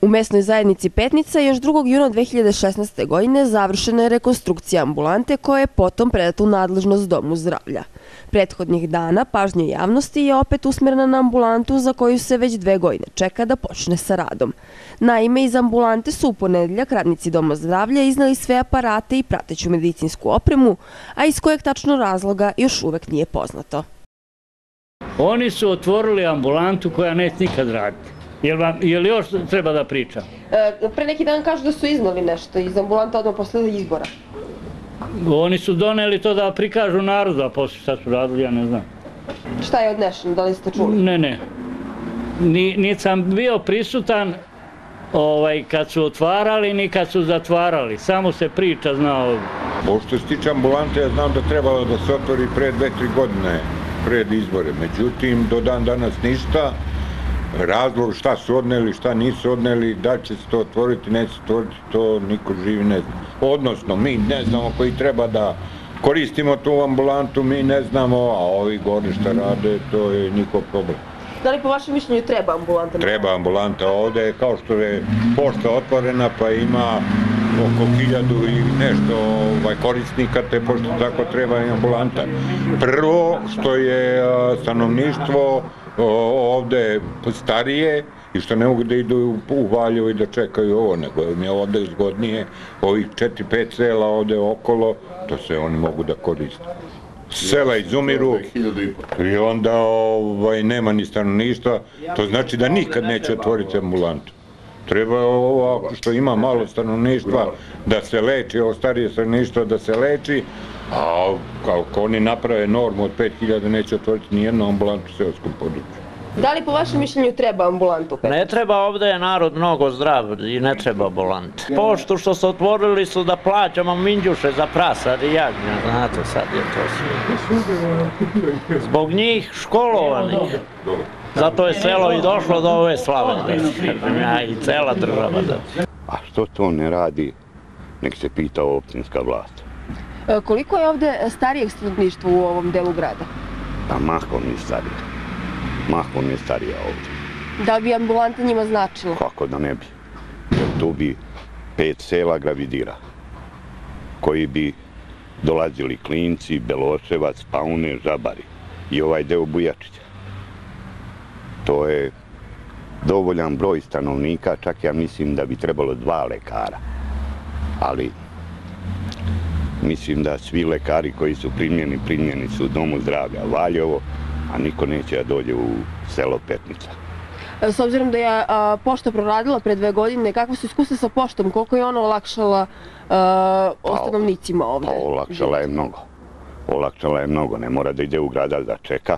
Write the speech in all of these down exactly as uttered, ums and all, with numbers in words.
U mesnoj zajednici Petnica još drugog juna dve hiljade šesnaeste. godine završena je rekonstrukcija ambulante koja je potom predata u nadležnost Domu zdravlja. Prethodnih dana pažnja javnosti je opet usmerena na ambulantu za koju se već dve godine čeka da počne sa radom. Naime, iz ambulante su u ponedeljak radnici Doma zdravlja izneli sve aparate i prateću medicinsku opremu, a iz kojeg tačno razloga još uvek nije poznato. Oni su otvorili ambulantu koja neće nikad raditi. Je li još treba da pričam? Pre neki dan kažu da su iznali nešto iz ambulanta odmah posle izbora. Oni su doneli to da prikažu narodu, a posle šta su radili, ja ne znam. Šta je odnešeno, da li ste čuli? Ne, ne. Niti sam bio prisutan kad su otvarali, ni kad su zatvarali. Samo se priča zna ovdje. Što se tiče ambulante, ja znam da trebalo da se otvori pre dve, tri godine pred izbore. Međutim, do dan danas ništa. Razlog šta su odneli, šta nisu odneli, da će se to otvoriti, neće se otvoriti, to niko živi ne zna. Odnosno, mi ne znamo koji treba da koristimo tu ambulantu, mi ne znamo, a ovi gore šta rade, to je njihov problem. Da li po vašem mišljenju treba ambulanta? Treba ambulanta ovde, kao što je pošta otvorena, pa ima oko hiljadu i nešto korisnika te pošte, tako treba i ambulanta. Prvo, što je stanovništvo ovde starije i što ne mogu da idu u Valjevo i da čekaju ovo, nego mi je ovde zgodnije, ovih četiri pet sela ovde okolo, to se oni mogu da koriste. Sela izumiru i onda nema ni stanovništva, to znači da nikad neće otvoriti ambulantu. Treba ovo, što ima malo stanovništva, da se leči, ovo starije stanovništvo da se leči, a ako oni naprave normu od pet hiljada neće otvoriti nijednu ambulantu u seoskom području. Da li po vašem mišljenju treba ambulantu? Ne treba, ovde je narod mnogo zdrav i ne treba ambulante. Poštu što su otvorili su da plaćamo minđuše za prasad i jagnja, znate sad je to sve. Zbog njih školovanih. Zato je selo i došlo do ove slave, i cela država. A što to ne radi, nek se pita opštinska vlast. Koliko je ovde starijeg stanovništva u ovom delu grada? Pa mahom je starije. Mahom je starija ovde. Da li bi ambulanta njima značila? Kako da ne bi. Jer tu bi pet sela gravidira, koji bi dolazili Klinci, Beloševac, Paune, Žabari i ovaj deo Bujačića. To je dovoljan broj stanovnika, čak ja mislim da bi trebalo dva lekara. Ali mislim da svi lekari koji su primljeni, primljeni su u Domu zdravlja Valjevo, a niko neće da dođe u selo Petnica. S obzirom da je pošta proradila pre dve godine, kakva su iskustva sa poštom? Koliko je ona olakšala stanovnicima ovde? Pa olakšala je mnogo. Olakšala je mnogo. Ne mora da ide u grada da čeka,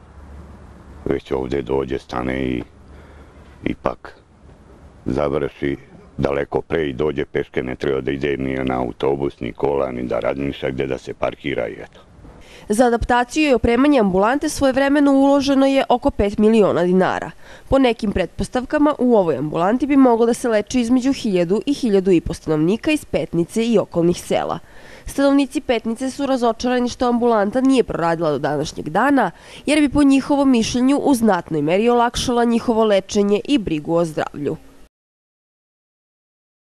već ovde dođe, stane i ipak završi daleko pre i dođe peške, ne treba da ide ni na autobus, ni kola, ni da razmišlja gde da se parkira i eto. Za adaptaciju i opremanje ambulante svojevremeno uloženo je oko pet miliona dinara. Po nekim pretpostavkama u ovoj ambulanti bi moglo da se leči između hiljadu i hiljadu i po stanovnika iz Petnice i okolnih sela. Stanovnici Petnice su razočarani što ambulanta nije proradila do današnjeg dana, jer bi po njihovom mišljenju u znatnoj meri olakšala njihovo lečenje i brigu o zdravlju.